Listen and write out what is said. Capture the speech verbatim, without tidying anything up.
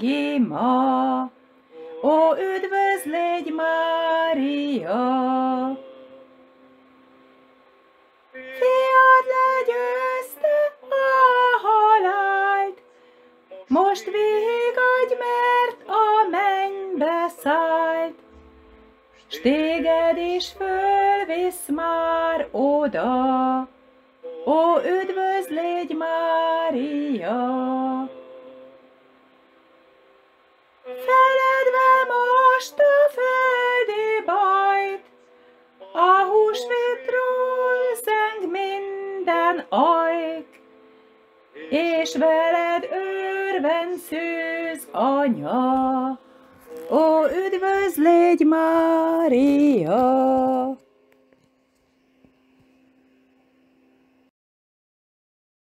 senki ma. Ó, üdvözlégy, Mária! Fiad legyőzte a halált, most vigadj, mert a mennybe szállt, s téged is fölvisz már oda. Ó, üdvözlégy, Mária! Feledve most a földi bajt, a húsvétról zeng minden ajk, és veled örvend szűz anya. Ó, üdvözlégy, Mária!